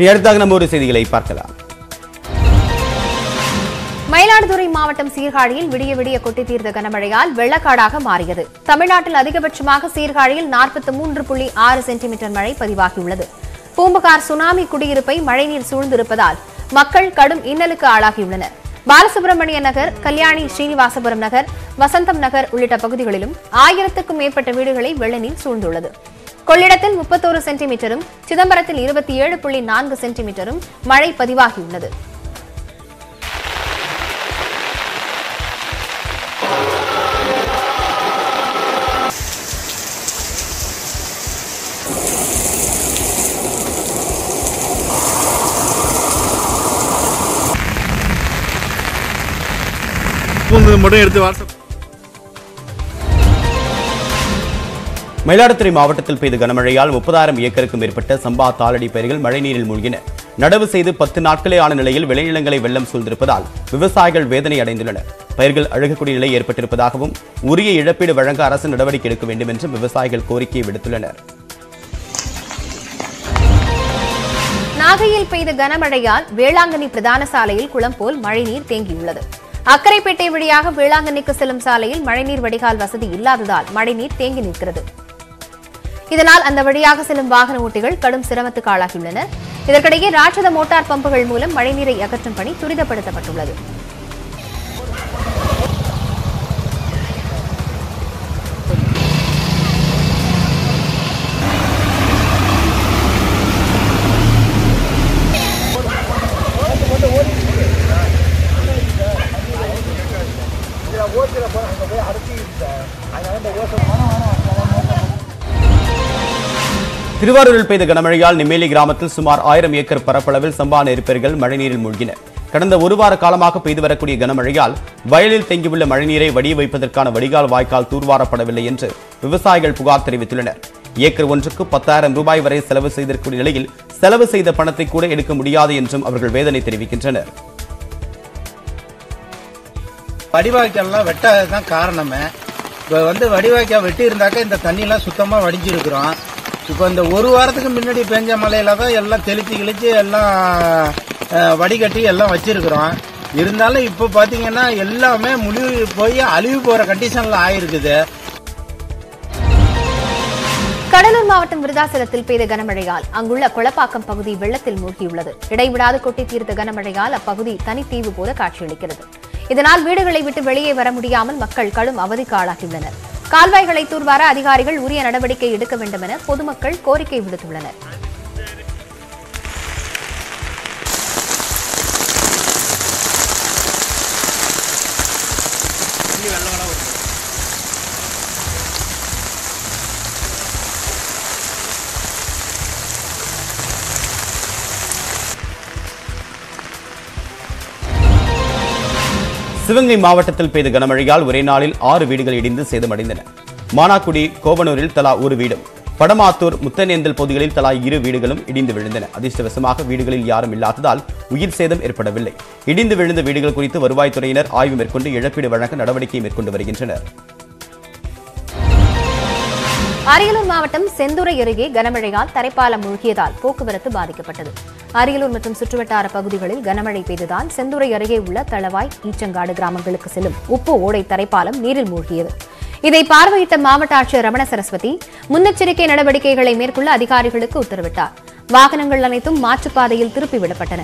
அடுத்தாக நம்ம ஒரு செய்திகளை பார்க்கலாம். மயிலாடுதுறை மாவட்டம் சீர்காழியில் விடிய விடிய கொட்டி தீர்த்த கனமழையால் வெள்ளக்காடாக மாறியது. தமிழ்நாட்டில் அதிகபட்சமாக சீர்காழியில் 43.6 சென்டிமீட்டர் மழை பதிவாகியுள்ளது. பூம்புகார் சுனாமி குடியிருப்பை மழைநீர் சூழ்ந்திருப்பதால் மக்கள் கடும் இன்னலுக்கு ஆளாகியுள்ளனர். பாலசுப்ரமணிய நகர், கல்யாணி ஸ்ரீனிவாசபுரம் நகர், வசந்தம் நகர் உள்ளிட்ட பகுதிகளிலும் 1000க்கும் மேற்பட்ட வீடுகளை வெள்ளநீர் சூழ்ந்துள்ளது. கொள்ளிடத்தில் 31 சென்டிமீட்டரும், சிதம்பரத்தில் 27.4 சென்டிமீட்டரும் மழை பதிவாகியுள்ளது. மயிலாடுதுறை மாவட்டத்தில் பெய்த கனமழையால் 30,000 ஏக்கருக்கும் மேற்பட்ட சம்பா தாளடி பயிர்கள் மழைநீரில் மூழ்கின. நடவு செய்து 10 நாட்களே ஆன நிலையில் விளைநிலங்களை வெள்ளம் சூழ்ந்திருப்பதால் விவசாயிகள் வேதனை அடைந்துள்ளனர். பயிர்கள் அழுகக்கூடிய நிலை ஏற்பட்டிருப்பதாகவும் உரிய இழப்பீடு வழங்க அரசு நடவடிக்கை எடுக்க வேண்டும் என்றும் விவசாயிகள் கோரிக்கை விடுத்துள்ளனர். நாகையில் பெய்த கனமழையால் வேளாங்கண்ணி பிரதான சாலையில் குளம் போல் மழைநீர் தேங்கியுள்ளது. அக்கரைப்பேட்டை வழியாக வேளாங்கண்ணிக்கு செல்லும் சாலையில் மழைநீர் வடிகால் வசதி இல்லாததால் மழைநீர் தேங்கி நிற்கிறது. இதனால் அந்த வழியாக செல்லும் வாகன ஓட்டிகள் கடும் சிரமத்துக்கு ஆளாகியுள்ளனர். இதற்கிடையே ராட்சத மோட்டார் பம்புகள் மூலம் மழைநீரை அகற்றும் பணி துரிதப்படுத்தப்பட்டுள்ளது. திருவாரூரில் பெய்த கனமழையால் நெம்மேலி கிராமத்தில் சுமார் 1000 ஏக்கர் பரப்பளவில் சம்பா நெற்பயிர்கள் மழைநீரில் மூழ்கின. கடந்த ஒரு வார காலமாக பெய்து வரக்கூடிய கனமழையால் வயலில் தேங்கியுள்ள மழைநீரை வடிய வைப்பதற்கான வடிகால் வாய்க்கால் தூர்வாரப்படவில்லை என்று விவசாயிகள் புகார் தெரிவித்துள்ளனர். ஏக்கர் ஒன்றுக்கு 10,000 ரூபாய் வரை செலவு செய்திருக்கூடிய நிலையில் செலவு செய்த பணத்தை கூட எடுக்க முடியாது என்றும் அவர்கள் வேதனை தெரிவிக்கின்றனர். வடிவாய்க்கால்லாம் வெட்டாததான் காரணமே. இப்போ வடிவாய்க்கால் வெட்டி இருந்தாக்க இந்த தண்ணியெல்லாம் சுத்தமாக வடிஞ்சிருக்கிறோம். இப்போ இந்த ஒரு வாரத்துக்கு முன்னாடி பெஞ்ச மழையில தான் எல்லாம் தெளிச்சு கிழிச்சு எல்லாம் வடிகட்டி எல்லாம் வச்சிருக்கிறோம். இருந்தாலும் இப்போ பார்த்தீங்கன்னா எல்லாமே முழுகி போய் அழிவு போகிற கண்டிஷனில் ஆயிருக்குது. கடலூர் மாவட்டம் விருதாசலத்தில் பெய்த கனமழையால் அங்குள்ள கொளப்பாக்கம் பகுதி வெள்ளத்தில் மூழ்கியுள்ளது. இடைவிடாது கொட்டி தீர்த்த கனமழையால் அப்பகுதி தனித்தீவு போல காட்சியளிக்கிறது. இதனால் வீடுகளை விட்டு வெளியே வர முடியாமல் மக்கள் கடும் அவதிக்கு ஆளாகியுள்ளனர். கால்வாய்களை தூர்வார அதிகாரிகள் உரிய நடவடிக்கை எடுக்க வேண்டும் என பொதுமக்கள் கோரிக்கை விடுத்துள்ளனர். சிவகங்கை மாவட்டத்தில் பெய்த கனமழையால் ஒரே நாளில் 6 வீடுகள் இடிந்து சேதமடைந்தன. மானாக்குடி, கோவனூரில் தலா ஒரு வீடும், படமாத்தூர், முத்தனேந்தல் பகுதிகளில் தலா 2 வீடுகளும் இடிந்து விழுந்தன. அதிர்ஷ்டவசமாக வீடுகளில் யாரும் இல்லாததால் உயிர் சேதம் ஏற்படவில்லை. இடிந்து விழுந்த வீடுகள் குறித்து வருவாய்த்துறையினர் ஆய்வு மேற்கொண்டு இழப்பீடு வழங்க நடவடிக்கை மேற்கொண்டு வருகின்றனர். அரியலூர் மாவட்டம் செந்துறை அருகே கனமழையால் தரைப்பாலம் மூழ்கியதால் போக்குவரத்து பாதிக்கப்பட்டது. அரியலூர் மற்றும் சுற்றுவட்டார பகுதிகளில் கனமழை பெய்ததால் செந்துறை அருகே உள்ள தளவாய், ஈச்சங்காடு கிராமங்களுக்கு செல்லும் உப்பு ஓடை தரைப்பாலம் நீரில் மூழ்கியது. இதை பார்வையிட்ட மாவட்ட ஆட்சியர் ரமண சரஸ்வதி முன்னெச்சரிக்கை நடவடிக்கைகளை மேற்கொள்ள அதிகாரிகளுக்கு உத்தரவிட்டார். வாகனங்கள் அனைத்தும் மாற்றுப்பாதையில் திருப்பிவிடப்பட்டன.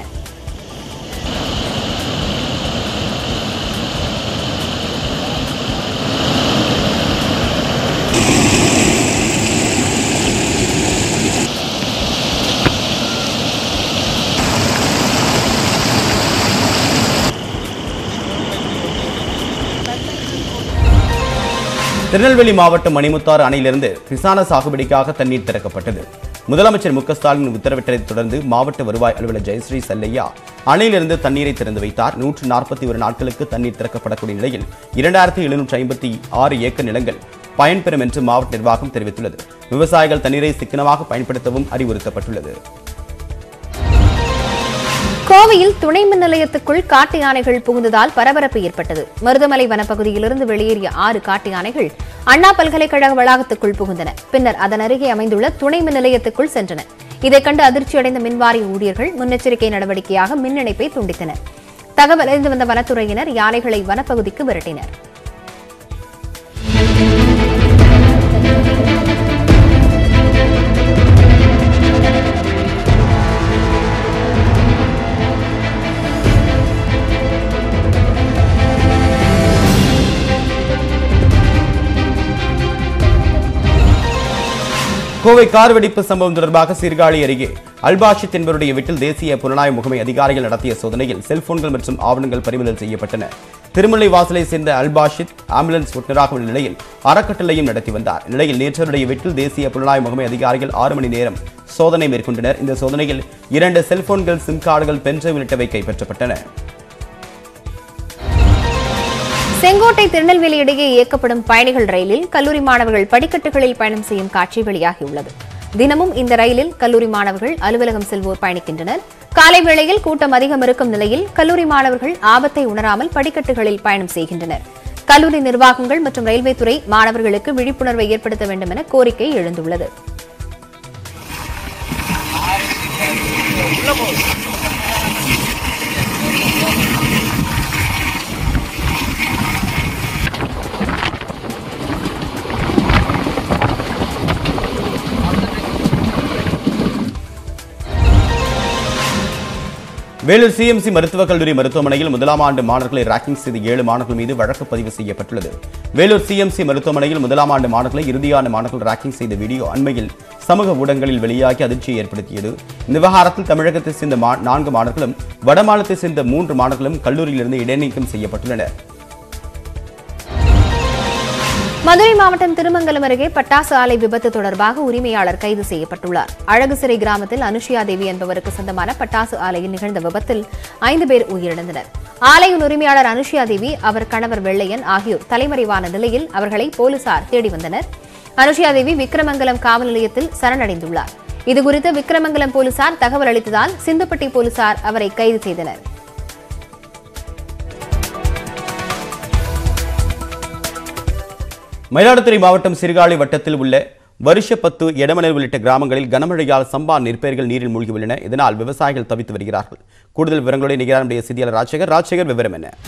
திருநெல்வேலி மாவட்டம் மணிமுத்தாறு அணையிலிருந்து பிசான சாகுபடிக்காக தண்ணீர் திறக்கப்பட்டது. முதலமைச்சர் மு க ஸ்டாலின் உத்தரவிட்டதைத் தொடர்ந்து மாவட்ட வருவாய் அலுவலர் ஜெயஸ்ரீ செல்லையா அணையிலிருந்து தண்ணீரை திறந்து வைத்தார். 141 நாட்களுக்கு தண்ணீர் திறக்கப்படக்கூடிய நிலையில் 2756 ஏக்கர் நிலங்கள் பயன்பெறும் என்று மாவட்ட நிர்வாகம் தெரிவித்துள்ளது. விவசாயிகள் தண்ணீரை சிக்கனமாக பயன்படுத்தவும் அறிவுறுத்தப்பட்டுள்ளது. கோவையில் துணை மின் நிலையத்துக்குள் காட்டு யானைகள் புகுந்ததால் பரபரப்பு ஏற்பட்டது. மருதமலை வனப்பகுதியிலிருந்து வெளியேறிய 6 காட்டு யானைகள் அண்ணா பல்கலைக்கழக வளாகத்துக்குள் புகுந்தன. பின்னர் அதன் அருகே அமைந்துள்ள துணை மின் நிலையத்துக்குள் சென்றன. இதைக் கண்டு அதிர்ச்சியடைந்த மின்வாரிய ஊழியர்கள் முன்னெச்சரிக்கை நடவடிக்கையாக மின் இணைப்பை துண்டித்தனர். தகவல் அறிந்து வந்த வனத்துறையினர் யானைகளை வனப்பகுதிக்கு விரட்டினர். கோவை கார் வெடிப்பு சம்பவம் தொடர்பாக சீர்காழி அருகே அல்பாஷித் என்பவருடைய வீட்டில் தேசிய புலனாய்வு முகமை அதிகாரிகள் நடத்திய சோதனையில் செல்போன்கள் மற்றும் ஆவணங்கள் பறிமுதல் செய்யப்பட்டன. திருமலை வாசலை சேர்ந்த அல்பாஷித் ஆம்புலன்ஸ் ஓட்டுநராக உள்ள நிலையில் அறக்கட்டளையும் நடத்தி வந்தார். இந்நிலையில் நேற்றருடைய வீட்டில் தேசிய புலனாய்வு முகமை அதிகாரிகள் 6 மணி நேரம் சோதனை மேற்கொண்டனர். இந்த சோதனையில் 2 செல்போன்கள், சிம் கார்டுகள், பென்ட்ரைவ் உள்ளிட்டவை கைப்பற்றப்பட்டன. செங்கோட்டை திருநெல்வேலி இடையே இயக்கப்படும் பயணிகள் ரயிலில் கல்லூரி மாணவர்கள் படிக்கட்டுகளில் பயணம் செய்யும் காட்சி வெளியாகியுள்ளது. தினமும் இந்த ரயிலில் கல்லூரி மாணவர்கள் அலுவலகம் செல்வோர் பயணிக்கின்றனர். காலை வேளையில் கூட்டம் அதிகம் இருக்கும் நிலையில் கல்லூரி மாணவர்கள் ஆபத்தை உணராமல் படிக்கட்டுகளில் பயணம் செய்கின்றனர். கல்லூரி நிர்வாகங்கள் மற்றும் ரயில்வே துறை மாணவர்களுக்கு விழிப்புணர்வை ஏற்படுத்த வேண்டும் என கோரிக்கை எழுந்துள்ளது. வேலூர் சிஎம்சி மருத்துவக் கல்லூரி மருத்துவமனையில் முதலாம் ஆண்டு மாணவர்களை ராக்கிங் செய்த 7 மாணவர்கள் மீது வழக்கு பதிவு செய்யப்பட்டுள்ளது. வேலூர் சிஎம்சி மருத்துவமனையில் முதலாம் ஆண்டு மாணவர்களை இறுதியான மாணவர்கள் ராக்கிங் செய்த வீடியோ அண்மையில் சமூக ஊடகங்களில் வெளியாகி அதிர்ச்சியை ஏற்படுத்தியது. இந்த விவகாரத்தில் தமிழகத்தை சேர்ந்த 4 மாணவர்களும் வடமாநிலத்தை சேர்ந்த 3 மாணவர்களும் கல்லூரியிலிருந்து இடைநீக்கம் செய்யப்பட்டுள்ளனர். மதுரை மாவட்டம் திருமங்கலம் அருகே பட்டாசு ஆலை விபத்து தொடர்பாக உரிமையாளர் கைது செய்யப்பட்டுள்ளார். அழகுசிறை கிராமத்தில் அனுஷியா தேவி என்பவருக்கு சொந்தமான பட்டாசு ஆலையில் நிகழ்ந்த விபத்தில் 5 பேர் உயிரிழந்தனர். ஆலையின் உரிமையாளர் அனுஷியா தேவி, அவர் கணவர் வெள்ளையன் ஆகியோர் தலைமறைவான நிலையில் அவர்களை போலீசார் தேடி வந்தனர். அனுஷியா தேவி விக்கிரமங்கலம் காவல் நிலையத்தில் சரணடைந்துள்ளார். இதுகுறித்து விக்கிரமங்கலம் போலீசார் தகவல் அளித்ததால் சிந்துப்பட்டி போலீசார் அவரை கைது செய்தனர். மயிலாடுதுறை மாவட்டம் சீர்காழி வட்டத்தில் உள்ள வருஷப்பத்து, எடமணல் உள்ளிட்ட கிராமங்களில் கனமழையால் சம்பா நெற்பயிர்கள் நீரில் மூழ்கி உள்ளன. இதனால் விவசாயிகள் தவித்து வருகிறார்கள். கூடுதல் விவரங்களுடைய நிகழ்ச்சிய செய்தியாளர் ராஜசேகர் விவரம் என்ன?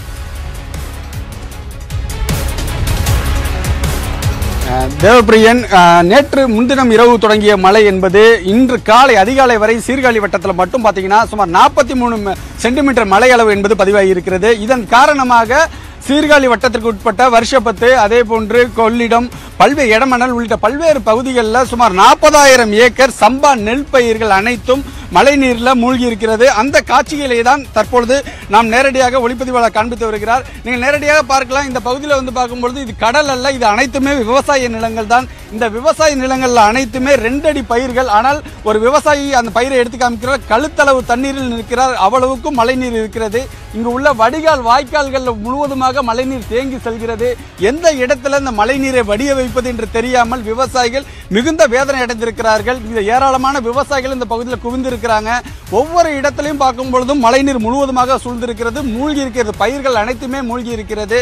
தேவப்பிரியன், நேற்று முன்தினம் இரவு தொடங்கிய மழை என்பது இன்று காலை அதிகாலை வரை சீர்காழி வட்டத்தில் மட்டும் பார்த்தீங்கன்னா சுமார் 43 சென்டிமீட்டர் மழை அளவு என்பது பதிவாகி இருக்கிறது. இதன் காரணமாக சீர்காழி வட்டத்திற்கு உட்பட்ட வருஷப்பத்து, அதே போன்று கொள்ளிடம், பல்வேறு எடமணல் உள்ளிட்ட பல்வேறு பகுதிகளில் சுமார் 40,000 ஏக்கர் சம்பா நெல் பயிர்கள் அனைத்தும் மழை நீரில் மூழ்கி இருக்கிறது. அந்த காட்சிகளை தான் தற்பொழுது நாம் நேரடியாக ஒளிப்பதிவாளர் காண்பித்து வருகிறார். நீங்கள் நேரடியாக பார்க்கலாம். இந்த பகுதியில் வந்து பார்க்கும்பொழுது இது கடல் அல்ல, இது அனைத்துமே விவசாய நிலங்கள் தான். இந்த விவசாய நிலங்கள்ல அனைத்துமே 2 அடி பயிர்கள். ஆனால் ஒரு விவசாயி அந்த பயிரை எடுத்து காமிக்கிறார். கழுத்தளவு தண்ணீரில் நிற்கிறார். அவ்வளவுக்கும் மழை நீர் இருக்கிறது. இங்கு உள்ள வடிகால் வாய்க்கால்கள் முழுவதுமாக மழைநீர் தேங்கி செல்கிறது. எந்த இடத்துல இந்த மழை நீரை வடிய வைப்பது என்று தெரியாமல் விவசாயிகள் மிகுந்த வேதனை அடைந்திருக்கிறார்கள். இந்த ஏராளமான விவசாயிகள் இந்த பகுதியில் குவிந்திருக்கிறாங்க. ஒவ்வொரு இடத்திலையும் பார்க்கும் பொழுதும் மழைநீர் முழுவதுமாக சூழ்ந்திருக்கிறது, மூழ்கி இருக்கிறது. பயிர்கள் அனைத்துமே மூழ்கி இருக்கிறது.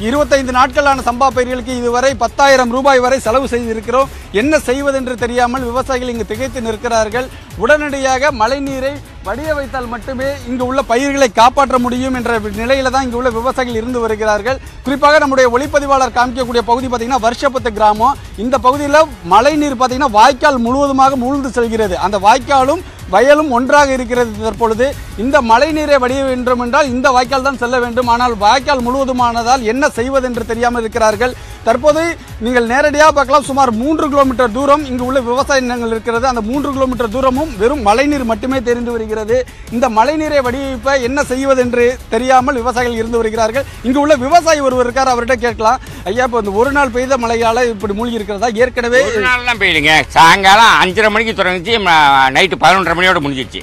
25 நாட்களான சம்பா பயிர்களுக்கு இதுவரை 10,000 ரூபாய் வரை செலவு செய்திருக்கிறோம். என்ன செய்வதென்று தெரியாமல் விவசாயிகள் இங்கு திகைத்து நிற்கிறார்கள். உடனடியாக மழை நீரை வடிய வைத்தால் மட்டுமே இங்கு உள்ள பயிர்களை காப்பாற்ற முடியும் என்ற நிலையில தான் இங்கு உள்ள விவசாயிகள் இருந்து வருகிறார்கள். குறிப்பாக நம்முடைய ஒளிப்பதிவாளர் காமிக்கக்கூடிய பகுதி பார்த்தீங்கன்னா வருஷப்பத்து கிராமம். இந்த பகுதியில் மழை நீர் பார்த்தீங்கன்னா வாய்க்கால் முழுவதுமாக மூழ்ந்து செல்கிறது. அந்த வாய்க்காலும் வயலும் ஒன்றாக இருக்கிறது. தற்பொழுது இந்த மழை நீரை வடிய வேண்டும் என்றால் இந்த வாய்க்கால் தான் செல்ல வேண்டும். ஆனால் வாய்க்கால் முழுவதுமானதால் என்ன செய்வதென்று தெரியாமல் இருக்கிறார்கள். தற்போது நீங்கள் நேரடியாக பார்க்கலாம். சுமார் 3 கிலோமீட்டர் தூரம் இங்கு உள்ள விவசாய நிலங்கள் இருக்கிறது. அந்த 3 கிலோமீட்டர் தூரமும் வெறும் மழைநீர் மட்டுமே தெரிந்து வருகிறது. இந்த மழைநீரை வடிவமைப்ப என்ன செய்வதென்று தெரியாமல் விவசாயிகள் இருந்து வருகிறார்கள். இங்கு உள்ள விவசாயி ஒருவர் இருக்கார், அவர்கிட்ட கேட்கலாம். ஐயா, இப்போ இந்த ஒரு நாள் பெய்த மழையால இப்படி மூழ்கி இருக்கிறதா? ஏற்கனவே ஒரு நாள்லாம் பெய்யுங்க. சாயங்காலம் 5:30 மணிக்கு தொடங்கிச்சு, நைட்டு 11:30 மணியோட முடிஞ்சிச்சு.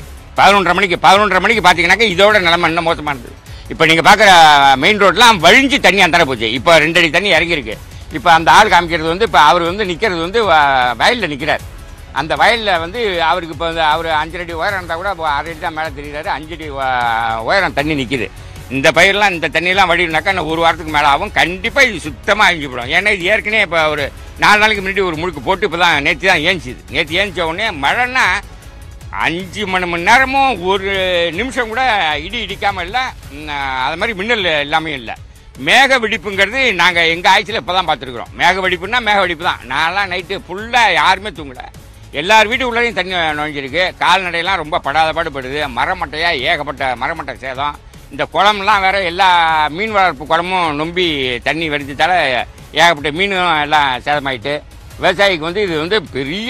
11:30 மணிக்கு பார்த்தீங்கன்னாக்கா இதோட நிலைமை இன்னும் மோசமானது. இப்போ நீங்கள் பார்க்குற மெயின் ரோட்லாம் வழிஞ்சு தண்ணி அந்தர போச்சு. இப்போ 2 அடி தண்ணி இறங்கியிருக்கு. இப்போ அந்த ஆள் காமிக்கிறது வந்து இப்போ அவர் வந்து நிற்கிறது வந்து வயலில் நிற்கிறார். அந்த வயலில் வந்து அவருக்கு இப்போ அவர் 5 அடி உயரம் இருந்தால் கூட 6 அடி தான் மேலே தெரிகிறாரு. 5 அடி உயரம் தண்ணி நிற்கிது. இந்த பயிரெலாம் இந்த தண்ணியெல்லாம் வடினாக்கா இன்னும் 1 வாரத்துக்கு மேலே ஆகும். கண்டிப்பாக இது சுத்தமாக அழிஞ்சு போடும். ஏன்னா இது ஏற்கனவே இப்போ ஒரு 4 நாளைக்கு முன்னாடி ஒரு முழுக்கு போட்டு இப்போ தான் நேற்று தான் ஏஞ்சிது. நேற்று ஏஞ்ச உடனே மழைன்னா 5 மணி நேரமும் ஒரு நிமிஷம் கூட இடி இடிக்காமல் இல்லை, அது மாதிரி மின்னல் எல்லாமே இல்லை. மேக வெடிப்புங்கிறது நாங்கள் எங்கள் ஆட்சியில் இப்போ தான் பார்த்துருக்குறோம். மேக வெடிப்புன்னா மேக வெடிப்பு தான். நான்லாம் நைட்டு ஃபுல்லாக யாருமே தூங்கலை. எல்லார் வீட்டு உள்ளேயும் தண்ணி நுழைஞ்சிருக்கு. கால்நடையெல்லாம் ரொம்ப படாத பாடுபடுது. மரமட்டையாக ஏகப்பட்ட மரமட்டை சேதம். இந்த குளம்லாம் வேறு எல்லா மீன் வளர்ப்பு குளமும் நொம்பி தண்ணி வெடிச்சதால ஏகப்பட்ட மீனும் எல்லாம் சேதமாயிட்டு விவசாயிக்கு இது பெரிய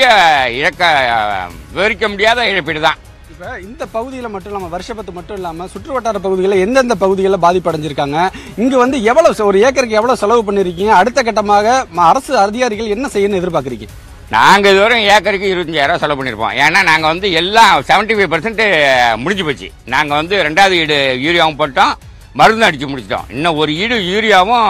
விவரிக்க முடியாத இழப்பீடு தான். இப்போ இந்த பகுதியில் மட்டும் இல்லாமல் வருஷப்பத்து மட்டும் இல்லாமல் சுற்று வட்டார பகுதிகளில் எந்தெந்த பகுதிகளில் பாதிப்படைஞ்சிருக்காங்க, இங்கே எவ்வளோ ஒரு ஏக்கருக்கு எவ்வளோ செலவு பண்ணியிருக்கீங்க, அடுத்த கட்டமாக அரசு அதிகாரிகள் என்ன செய்யணும்னு எதிர்பார்க்குறீங்க? நாங்கள் இதுவரை ஏக்கருக்கு 25,000 செலவு பண்ணியிருப்போம். ஏன்னா நாங்கள் எல்லாம் 75% முடிஞ்சு போச்சு. நாங்கள் 2வது ஈடு யூரியாவும் போட்டோம், மருந்து அடித்து முடிச்சிட்டோம். இன்னும் ஒரு ஈடு யூரியாவும்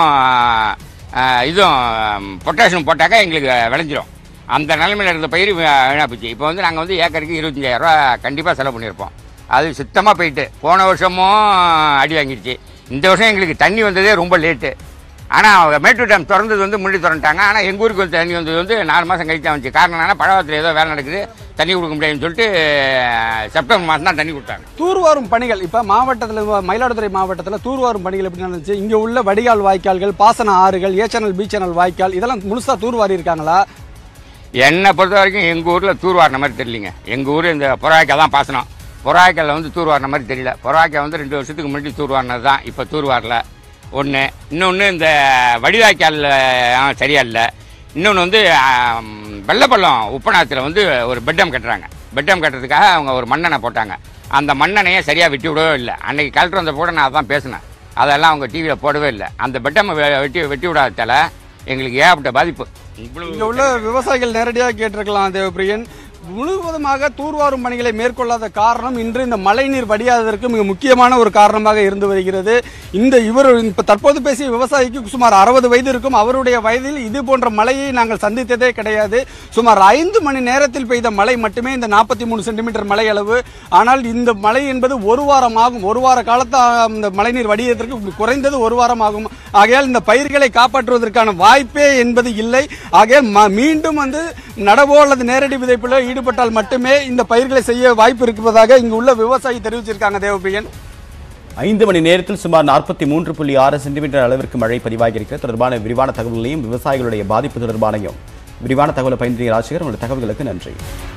இதுவும் பொட்டாசியம் போட்டாக்கா எங்களுக்கு விளைஞ்சிரும். அந்த நிலைமையில் இருந்த பயிர் வீணாக போச்சு. இப்போ நாங்கள் ஏக்கருக்கு 25,000 கண்டிப்பாக செலவு பண்ணியிருப்போம். அது சுத்தமாக போயிட்டு போன வருஷமும் அடி வாங்கிடுச்சு. இந்த வருஷம் எங்களுக்கு தண்ணி வந்ததே ரொம்ப லேட்டு. ஆனால் மேட்டூர் டேம் திறந்தது முன்னாடி திறந்துட்டாங்க. ஆனால் எங்கள் ஊருக்கு தண்ணி வந்தது 4 மாதம் கழிச்சு தான் வந்துச்சு. காரணம் என்னன்னா பழவத்தில் ஏதோ வேலை நடக்குது, தண்ணி கொடுக்க முடியாதுன்னு சொல்லிட்டு செப்டம்பர் மாதம் தான் தண்ணி கொடுத்தாங்க. தூர்வாரும் பணிகள் இப்போ மாவட்டத்தில் மயிலாடுதுறை மாவட்டத்தில் தூர்வாரும் பணிகள் எப்படி நடந்துச்சு? இங்கே உள்ள வடிகால் வாய்க்கால்கள், பாசன ஆறுகள், ஏ சேனல் பி சேனல் வாய்க்கால் இதெல்லாம் முழுசாக தூர்வாரி இருக்காங்களா? என்னை பொறுத்த வரைக்கும் எங்கள் ஊரில் தூர்வாரின மாதிரி தெரியலிங்க. எங்கள் ஊர் இந்த புறாய்க்கால் தான் பாசனம். புறாய்க்காலில் தூர்வாரின மாதிரி தெரியல. புறாய்க்கால் 2 வருஷத்துக்கு முன்னாடி தூர்வாரினது தான், இப்போ தூர்வாரில் ஒன்று. இன்னொன்று இந்த வடிவாய்க்கால் சரியா இல்லை. இன்னொன்று வெள்ளப்பள்ளம் உப்பநாத்தில் ஒரு பெட்டம் கட்டுறாங்க. பெட்டம் கட்டுறதுக்காக அவங்க ஒரு மண்ணெண்ணை போட்டாங்க. அந்த மண்ணெண்ணையை சரியாக வெட்டி விடவே இல்லை. அன்றைக்கி கலெக்டர் வந்த போட நான் அதான் பேசினேன். அதெல்லாம் அவங்க டிவியில் போடவே இல்லை. அந்த பெட்டம் வெட்டி விடாததால் எங்களுக்கு ஏகப்பட்ட பாதிப்பு. இங்கே உள்ள விவசாயிகள் நேரடியாக கேட்டிருக்கலாம் தேவப்பிரியன், முழுவதுமாக தூர்வாரும் பணிகளை மேற்கொள்ளாத காரணம் இன்று இந்த மழைநீர் வடியாததற்கு மிக முக்கியமான ஒரு காரணமாக இருந்து வருகிறது. இப்போ தற்போது பேசிய விவசாயிக்கு சுமார் 60 வயது இருக்கும். அவருடைய வயதில் இது போன்ற மழையை நாங்கள் சந்தித்ததே கிடையாது. சுமார் 5 மணி நேரத்தில் பெய்த மழை மட்டுமே இந்த 43 சென்டிமீட்டர் மழை அளவு. ஆனால் இந்த மழை என்பது ஒரு வாரம் ஆகும். ஒரு வார காலத்து இந்த மழைநீர் வடியதற்கு குறைந்தது ஒரு வாரம் ஆகும். ஆகையால் இந்த பயிர்களை காப்பாற்றுவதற்கான வாய்ப்பே என்பது இல்லை. ஆகையால் மீண்டும் நடவோ அல்லது நேரடி விதைப்பிலோ ஈடுபட்டால் மட்டுமே இந்த பயிர்களை செய்ய வாய்ப்பு இருப்பதாக இங்கு உள்ள விவசாயி தெரிவிச்சிருக்காங்க. தேவப்பிரியன், 5 மணி நேரத்தில் சுமார் 43.6 சென்டிமீட்டர் அளவிற்கு மழை பதிவாகியிருக்கிறது. தொடர்பான விரிவான தகவல்களையும் விவசாயிகளுடைய பாதிப்பு தொடர்பானையும் விரிவான தகவலை பயன்படுத்திய ராஜசேகர், உங்களுடைய தகவல்களுக்கு நன்றி.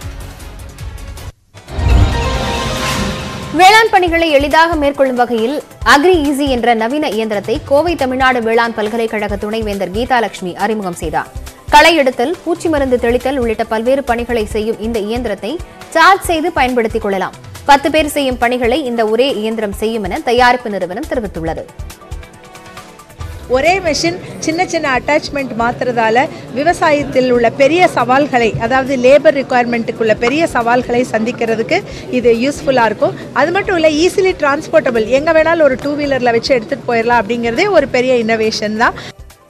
வேளாண் பணிகளை எளிதாக மேற்கொள்ளும் வகையில் அக்ரி ஈஸி என்ற நவீன இயந்திரத்தை கோவை தமிழ்நாடு வேளாண் பல்கலைக்கழக துணைவேந்தர் கீதாலட்சுமி அறிமுகம் செய்தார். களை எடுத்தல், பூச்சி மருந்து தெளித்தல் உள்ளிட்ட பல்வேறு பணிகளை செய்யும் இந்த இயந்திரத்தை சார்ஜ் செய்து பயன்படுத்திக் கொள்ளலாம். 10 பேர் செய்யும் பணிகளை இந்த ஒரே இயந்திரம் செய்யும் என தயாரிப்பு நிறுவனம் தெரிவித்துள்ளது. ஒரே மெஷின் சின்ன சின்ன அட்டாச்மெண்ட் மாத்துறதால விவசாயத்தில் உள்ள பெரிய சவால்களை, அதாவது லேபர் ரிக்குவயர்மெண்ட்டுக்குள்ள பெரிய சவால்களை சந்திக்கிறதுக்கு இது யூஸ்ஃபுல்லாக இருக்கும். அது மட்டும் இல்லை, ஈஸிலி டிரான்ஸ்போர்ட்டபிள், எங்கே வேணாலும் ஒரு 2 வீலரில் வச்சு எடுத்துகிட்டு போயிடலாம். அப்படிங்கிறதே ஒரு பெரிய இன்னோவேஷன் தான்.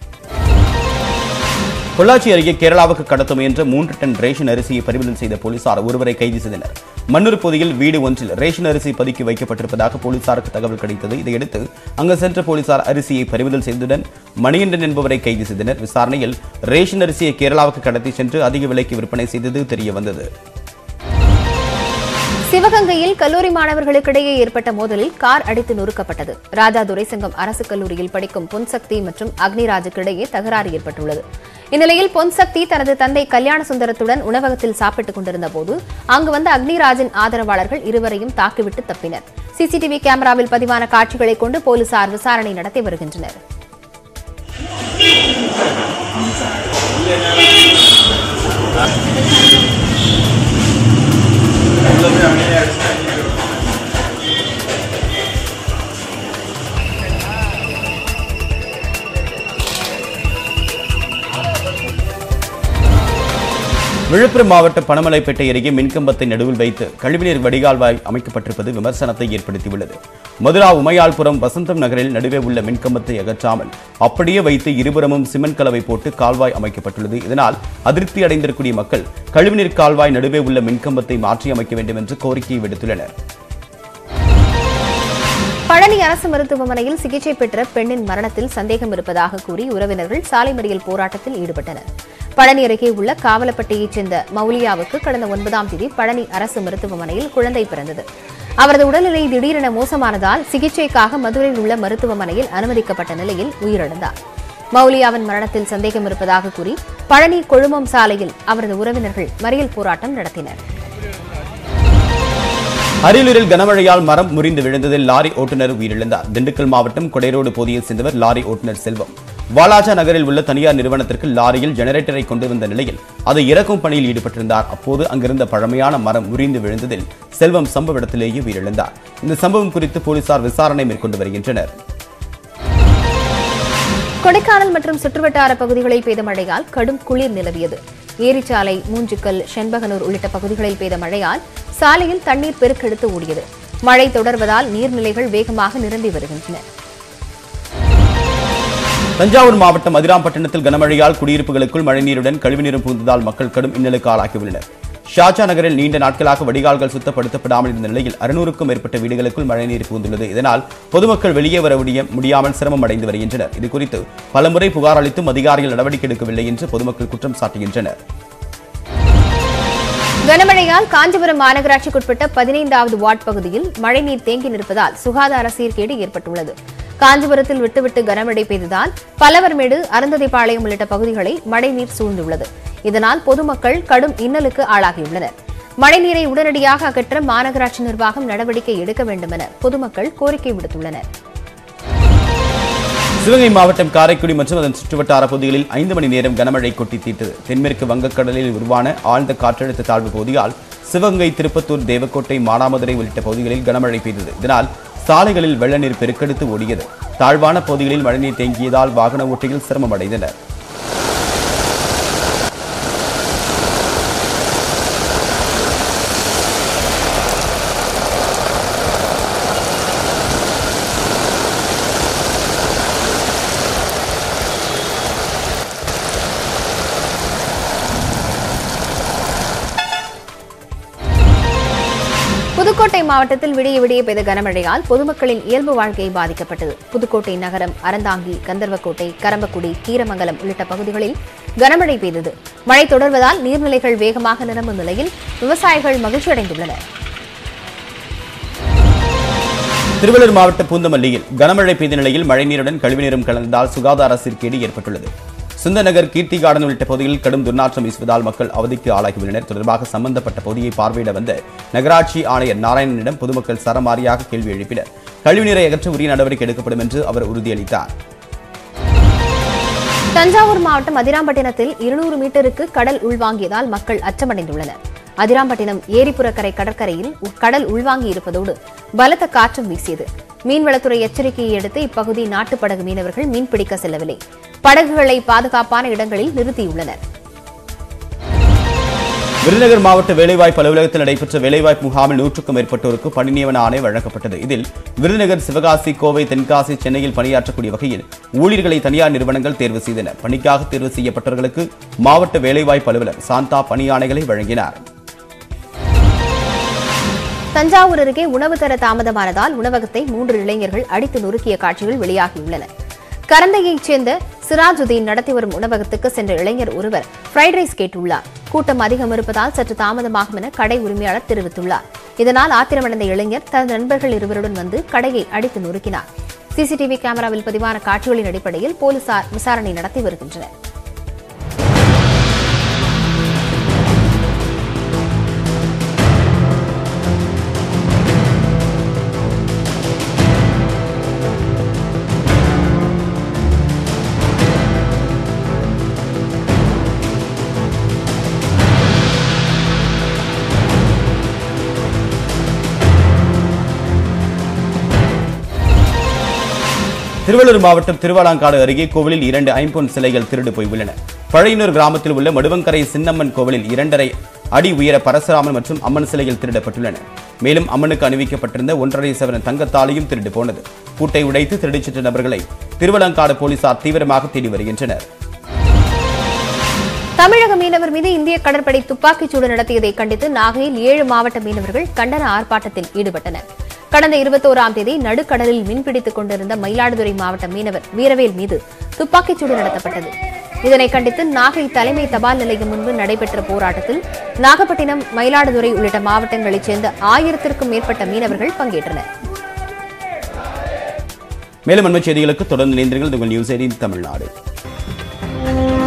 பொள்ளாச்சி அருகே கேரளாவுக்கு கடத்த முயன்ற 3 டன் ரேஷன் அரிசியை பறிமுதல் செய்த போலீசார் ஒருவரை கைது செய்தனர். மன்னூர் பகுதியில் வீடு ஒன்றில் ரேஷன் அரிசி பதுக்கி வைக்கப்பட்டிருப்பதாக போலீசாருக்கு தகவல் கிடைத்தது. இதையடுத்து அங்கு சென்ற போலீசார் அரிசியை பறிமுதல் செய்ததுடன் மணிகண்டன் என்பவரை கைது செய்தனர். விசாரணையில் ரேஷன் அரிசியை கேரளாவுக்கு கடத்தி சென்று அதிக விலைக்கு விற்பனை செய்தது தெரியவந்தது. சிவகங்கையில் கல்லூரி மாணவர்களுக்கிடையே ஏற்பட்ட மோதலில் கார் அடித்து நொறுக்கப்பட்டது. ராஜா துரைசங்கம் அரசு கல்லூரியில் படிக்கும் பொன்சக்தி மற்றும் அக்னிராஜுக்கிடையே தகராறு ஏற்பட்டுள்ளது. இந்நிலையில் பொன்சக்தி தனது தந்தை கல்யாண சுந்தரத்துடன் உணவகத்தில் சாப்பிட்டுக் கொண்டிருந்த போது அங்கு வந்த அக்னிராஜின் ஆதரவாளர்கள் இருவரையும் தாக்கிவிட்டு தப்பினர். சிசிடிவி கேமராவில் பதிவான காட்சிகளை கொண்டு போலீசார் விசாரணை நடத்தி வருகின்றனர். விழுப்புரம் மாவட்டம் பனமலைப்பேட்டை அருகே மின்கம்பத்தை நடுவில் வைத்து கழிவுநீர் வடிகால்வாய் அமைக்கப்பட்டிருப்பது விமர்சனத்தை ஏற்படுத்தியுள்ளது. மதுரா உமையாள்புரம் வசந்தம் நகரில் நடுவே உள்ள மின்கம்பத்தை அகற்றாமல் அப்படியே வைத்து இருபுறமும் சிமெண்ட் கலவை போட்டு கால்வாய் அமைக்கப்பட்டுள்ளது. இதனால் அதிருப்தி அடைந்திருக்கூடிய மக்கள் கழிவுநீர் கால்வாய் நடுவே உள்ள மின்கம்பத்தை மாற்றி அமைக்க வேண்டும் என்று கோரிக்கை விடுத்துள்ளனர். பழனி அரசு மருத்துவமனையில் சிகிச்சை பெற்ற பெண்ணின் மரணத்தில் சந்தேகம் இருப்பதாக கூறி உறவினர்கள் சாலை மறியல் போராட்டத்தில் ஈடுபட்டனர். பழனி அருகே உள்ள காவலப்பட்டியைச் சேர்ந்த மௌலியாவுக்கு கடந்த 9ஆம் தேதி பழனி அரசு மருத்துவமனையில் குழந்தை பிறந்தது. அவரது உடல்நிலை திடீரென மோசமானதால் சிகிச்சைக்காக மதுரையில் உள்ள மருத்துவமனையில் அனுமதிக்கப்பட்ட நிலையில் உயிரிழந்தார். மௌலியாவின் மரணத்தில் சந்தேகம் இருப்பதாக கூறி பழனி கொழுமம் சாலையில் அவரது உறவினர்கள் மறியல் போராட்டம் நடத்தினர். அரியலூரில் கனமழையால் மரம் முறிந்து விழுந்ததில் லாரி ஓட்டுநர் உயிரிழந்தார். திண்டுக்கல் மாவட்டம் கொடைரோடு பகுதியில் சேர்ந்தவர் லாரி ஓட்டுநர் செல்வம். வாலாஜா நகரில் உள்ள தனியார் நிறுவனத்திற்கு லாரியில் ஜெனரேட்டரை கொண்டு வந்த நிலையில் அதை இறக்கும் பணியில் ஈடுபட்டிருந்தார். அப்போது அங்கிருந்த பழமையான மரம் முறிந்து விழுந்ததில் செல்வம் சம்பவ இடத்திலேயே உயிரிழந்தார். இந்த சம்பவம் குறித்து போலீசார் விசாரணை மேற்கொண்டு வருகின்றனர். கொடைக்கானல் மற்றும் சுற்றுவட்டார பகுதிகளில் பெய்த மழையால் கடும் குளிர் நிலவியது. ஏரிச்சாலை, மூஞ்சிக்கல், செண்பகனூர் உள்ளிட்ட பகுதிகளில் பெய்த மழையால் சாலையில் தண்ணீர் பெருக்கெடுத்து ஓடியது. மழை தொடர்வதால் நீர்நிலைகள் வேகமாக நிரம்பி வருகின்றன. தஞ்சாவூர் மாவட்டம் அதிராம்பட்டினத்தில் கனமழையால் குடியிருப்புகளுக்குள் மழைநீருடன் கழிவுநீரும் புகுந்ததால் மக்கள் கடும் இன்னலுக்கு ஆளாகியுள்ளனர். ஷாஜா நகரில் நீண்ட நாட்களாக வடிகால்கள் சுத்தப்படுத்தப்படாமல் இருந்த நிலையில் 600க்கும் மேற்பட்ட வீடுகளுக்குள் மழைநீர் புகுந்துள்ளது. இதனால் பொதுமக்கள் வெளியே வர முடியாமல் சிரமம் அடைந்து வருகின்றனர். இதுகுறித்து பலமுறை புகார் அளித்தும் அதிகாரிகள் நடவடிக்கை எடுக்கவில்லை என்று பொதுமக்கள் குற்றம் சாட்டுகின்றனர். கனமழையால் காஞ்சிபுரம் மாநகராட்சிக்குட்பட்ட 15வது வார்டு பகுதியில் மழைநீர் தேங்கி நிற்பதால் சுகாதார சீர்கேடு ஏற்பட்டுள்ளது. காஞ்சிபுரத்தில் விட்டுவிட்டு கனமழை பெய்ததால் பலவர்மேடு, அருந்ததிபாளையம் உள்ளிட்ட பகுதிகளை மழைநீர் சூழ்ந்துள்ளது. இதனால் பொதுமக்கள் கடும் இன்னலுக்கு ஆளாகியுள்ளனர். மழைநீரை உடனடியாக அகற்ற மாநகராட்சி நிர்வாகம் நடவடிக்கை எடுக்க வேண்டும் என பொதுமக்கள் கோரிக்கை விடுத்துள்ளனர். சிவகங்கை மாவட்டம் காரைக்குடி மற்றும் அதன் சுற்றுவட்டார பகுதிகளில் 5 மணி நேரம் கனமழை கொட்டி தீர்த்தது. தென்மேற்கு வங்கக்கடலில் உருவான ஆழ்ந்த காற்றழுத்த தாழ்வு பகுதியால் சிவகங்கை, திருப்பத்தூர், தேவக்கோட்டை, மானாமதுரை உள்ளிட்ட பகுதிகளில் கனமழை பெய்தது. இதனால் சாலைகளில் வெள்ள நீர் பெருக்கெடுத்து ஓடியது. தாழ்வான பகுதிகளில் மழைநீர் தேங்கியதால் வாகன ஓட்டிகள் சிரமம் அடைந்தனர். புதுக்கோட்டை மாவட்டத்தில் விடிய விடிய பெய்த கனமழையால் பொதுமக்களின் இயல்பு வாழ்க்கை பாதிக்கப்பட்டது. புதுக்கோட்டை நகரம், அறந்தாங்கி, கந்தர்வக்கோட்டை, கரம்பக்குடி, கீரமங்கலம் உள்ளிட்ட பகுதிகளில் கனமழை பெய்தது. மழை தொடர்வதால் நீர்நிலைகள் வேகமாக நிரம்பும் நிலையில் விவசாயிகள் மகிழ்ச்சியடைந்துள்ளனர். திருவள்ளூர் மாவட்ட பூந்தமல்லியில் கனமழை பெய்த நிலையில் மழைநீருடன் கழிவுநீரும் கலந்ததால் சுகாதார சீர்கேடு ஏற்பட்டுள்ளது. சுந்தரநகர், கீர்த்தி கார்டன் உள்ளிட்ட பகுதிகளில் கடும் துர்நாற்றம் வீசுவதால் மக்கள் அவதிக்கு ஆளாகியுள்ளனர். தொடர்பாக சம்பந்தப்பட்ட பகுதியை பார்வையிட வந்த நகராட்சி ஆணையர் நாராயணனிடம் பொதுமக்கள் சரமாரியாக கேள்வி எழுப்பினர். கழிவுநீரை அகற்ற உரிய நடவடிக்கை எடுக்கப்படும் என்று அவர் உறுதியளித்தார். தஞ்சாவூர் மாவட்டம் அதிராம்பட்டினத்தில் 200 மீட்டருக்கு கடல் உள்வாங்கியதால் மக்கள் அச்சமடைந்துள்ளனர். அதிராம்பட்டினம் ஏரிப்புறக்கரை கடற்கரையில் கடல் உள்வாங்கி இருப்பதோடு பலத்த காற்றும் வீசியது. மீன்வளத்துறை எச்சரிக்கையை அடுத்து இப்பகுதி நாட்டுப்படகு மீனவர்கள் மீன்பிடிக்க செல்லவில்லை. படகுகளை பாதுகாப்பான இடங்களில் நிறுத்தியுள்ளனர். விருதுநகர் மாவட்ட வேலைவாய்ப்பு அலுவலகத்தில் நடைபெற்ற வேலைவாய்ப்பு முகாமில் 100க்கும் மேற்பட்டோருக்கு பணி நியமன ஆணை வழங்கப்பட்டது. இதில் விருதுநகர், சிவகாசி, கோவை, தென்காசி, சென்னையில் பணியாற்றக்கூடிய வகையில் ஊழியர்களை தனியார் நிறுவனங்கள் தேர்வு செய்தனர். பணிக்காக தேர்வு செய்யப்பட்டவர்களுக்கு மாவட்ட வேலைவாய்ப்பு அலுவலர் சாந்தா பணி ஆணைகளை வழங்கினார். தஞ்சாவூர் அருகே உணவு தர தாமதமானதால் உணவகத்தை 3 இளைஞர்கள் அடித்து நொறுக்கிய காட்சிகள் வெளியாகியுள்ளன. கரந்தையைச் சேர்ந்த சிராஜுதீன் நடத்தி வரும் உணவகத்துக்கு சென்ற இளைஞர் ஒருவர் ஃப்ரைட் ரைஸ் கேட்டுள்ளார். கூட்டம் அதிகம் இருப்பதால் சற்று தாமதமாகும் என கடை உரிமையாளர் தெரிவித்துள்ளார். இதனால் ஆத்திரமடைந்த இளைஞர் தனது நண்பர்கள் இருவருடன் வந்து கடையை அடித்து நொறுக்கினார். சிசிடிவி கேமராவில் பதிவான காட்சிகளின் அடிப்படையில் போலீசார் விசாரணை நடத்தி வருகின்றனர். திருவள்ளூர் மாவட்டம் திருவாலாங்காடு அருகே கோவிலில் 2 ஐம்பொன் சிலைகள் திருடு போய் உள்ளன. பழையனூர் கிராமத்தில் உள்ள மடுவங்கரை சின்னம்மன் கோவிலில் 2.5 அடி உயர பரசுராமன் மற்றும் அம்மன் சிலைகள் திருடப்பட்டுள்ளன. மேலும் அம்மனுக்கு அணிவிக்கப்பட்டிருந்த 1.5 சவரன் தங்கத்தாலியும் திருடு போனது. பூட்டை உடைத்து திருடிச் சென்ற நபர்களை திருவாலாங்காடு போலீசார் தீவிரமாக தேடி வருகின்றனர். தமிழக மீனவர் மீது இந்திய கடற்படை துப்பாக்கிச்சூடு நடத்தியதை கண்டித்து நாகையில் 7 மாவட்ட மீனவர்கள் கண்டன ஆர்ப்பாட்டத்தில் ஈடுபட்டனர். கடந்த 21ஆம் தேதி நடுக்கடலில் மீன்பிடித்துக் கொண்டிருந்த மயிலாடுதுறை மாவட்ட மீனவர் வீரவேல் மீது துப்பாக்கிச்சூடு நடத்தப்பட்டது. இதனை கண்டித்து நாகை தலைமை தபால் நிலையம் முன்பு நடைபெற்ற போராட்டத்தில் நாகப்பட்டினம், மயிலாடுதுறை உள்ளிட்ட மாவட்டங்களைச் சேர்ந்த 1000க்கும் மேற்பட்ட மீனவர்கள் பங்கேற்றனர். மேலும் அண்மைச் செய்திகளுக்கு தொடர்ந்து இணைந்திருங்கள். உங்கள் நியூஸ் 18 தமிழ்நாடு.